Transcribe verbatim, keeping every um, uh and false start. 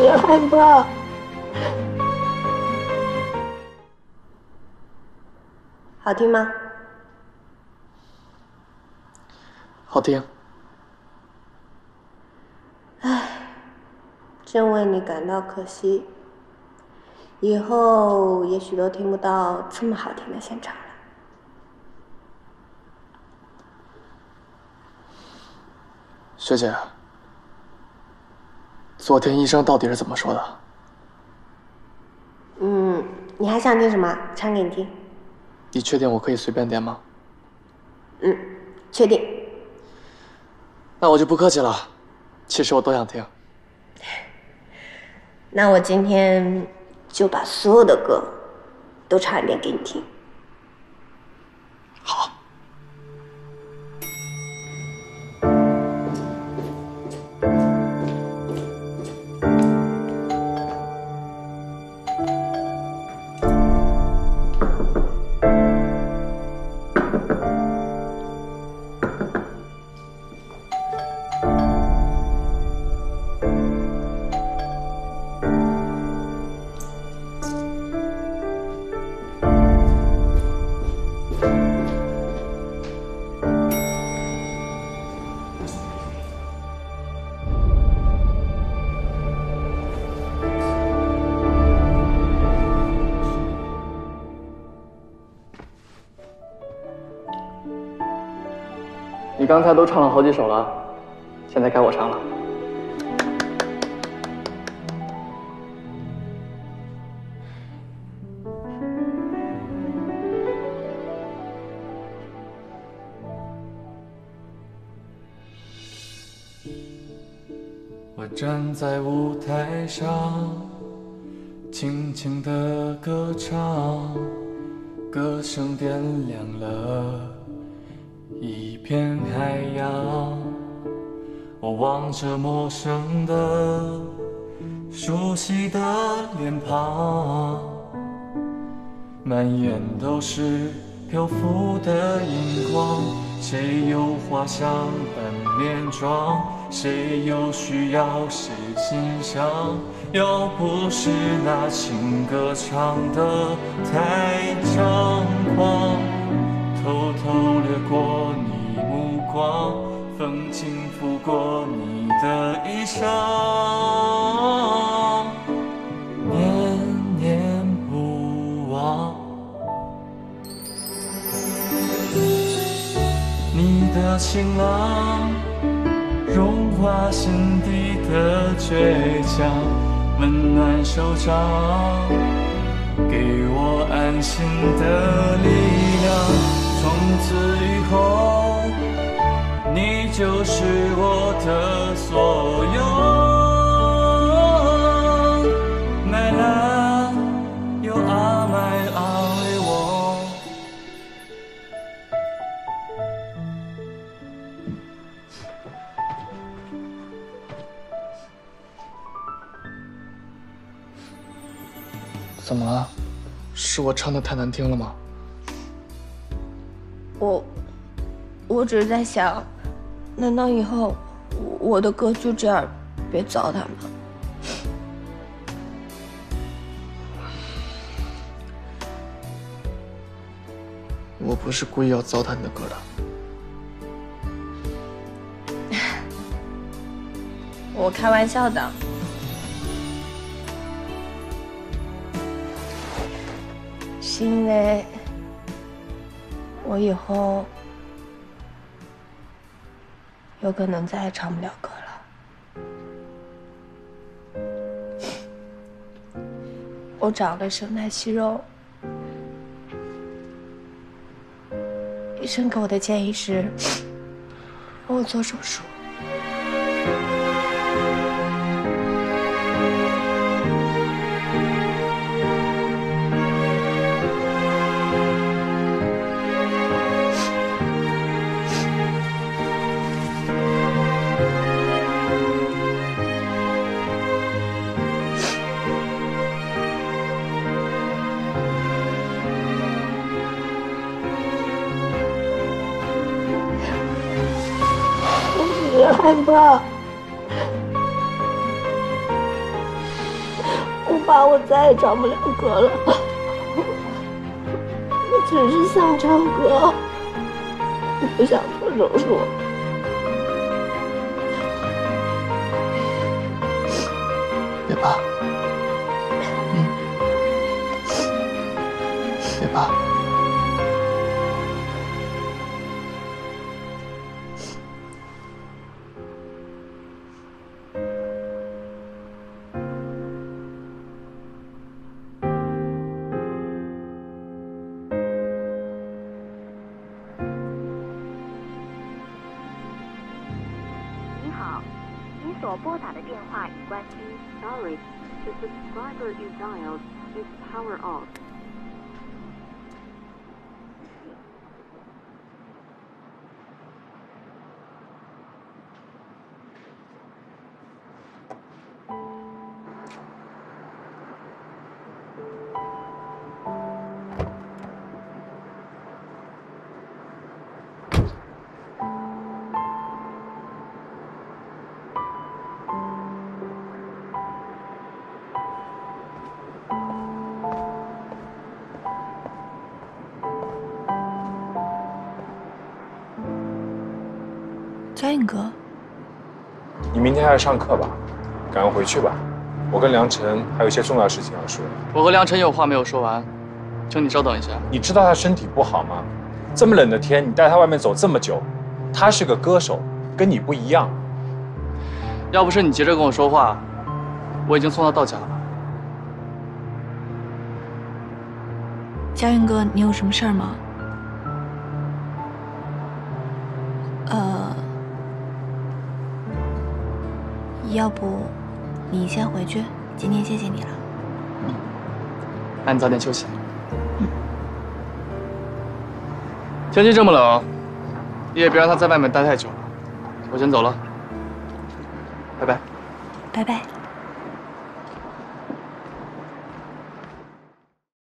别害怕。好听吗？ 好听。 唉，真为你感到可惜。以后也许都听不到这么好听的现场了。 学姐，昨天医生到底是怎么说的？ 嗯，你还想听什么？唱给你听。 你确定我可以随便点吗？ 嗯，确定。 那我就不客气了，其实我都想听。 那我今天就把所有的歌都唱一遍给你听。 好。你刚才都唱了好几首了，现在该我唱了。 我站在舞台上，轻轻地歌唱，歌声点亮了一片海洋。我望着陌生的熟悉的脸庞，满眼都是漂浮的荧光。谁有花香般面妆，谁又需要谁欣赏？要不是那情歌唱得太张狂，偷偷掠过你目光，风轻拂过你的衣裳，念念不忘。你的晴朗融化心底的倔强，温暖手掌，给我安心的力量。从此以后，你就是我的所有。My love, you are my only one。 怎么了？是我唱的太难听了吗？ 我，我只是在想，难道以后我的歌就这样别糟蹋吗？ 我不是故意要糟蹋你的歌的。 我开玩笑的。是因为我以后有可能再也唱不了歌了。我长了声带息肉，医生给我的建议是让我做手术。别害怕。 怕我再也唱不了歌了。我只是想唱歌，不想做手术。 别怕，嗯，别怕。 你好，你所拨打的电话已关机。Sorry, the subscriber you dialed is power off. 嘉颖哥， 你明天还要上课吧？赶快回去吧。我跟梁晨还有一些重要事情要说。 我和梁晨有话没有说完，请你稍等一下。 你知道他身体不好吗？这么冷的天，你带他外面走这么久，他是个歌手，跟你不一样。 要不是你急着跟我说话，我已经送他到家了。 嘉颖哥，你有什么事儿吗？呃，要不你先回去，今天谢谢你了。 嗯，那你早点休息。 嗯。 天气这么冷，你也别让他在外面待太久了。我先走了，拜拜。 拜拜。